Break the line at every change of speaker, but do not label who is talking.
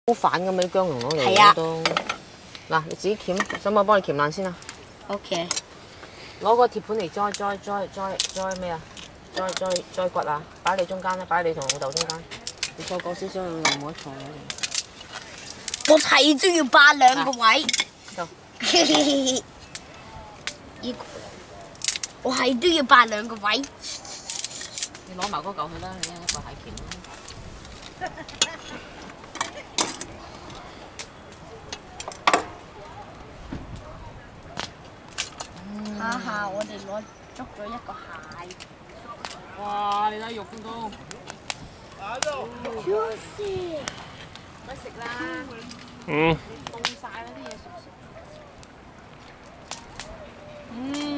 好反咁啲薑蓉攞
係啊
嚟都。嗱，你自己鉗，想唔想幫你鉗爛先啊？
OK，
攞個鐵盤嚟栽咩啊？栽骨啊！擺你中間啦，擺你同老豆中間。你再過少少，老豆冇得坐
我係都要霸兩個位。
就
呢個我係都要霸兩個位。
你攞埋嗰嚿去啦，你一個蟹鉗。
下下我哋捉咗一個蟹。
哇！你睇肉咁多。
Juicy，
快食啦！凍晒啦啲嘢熟。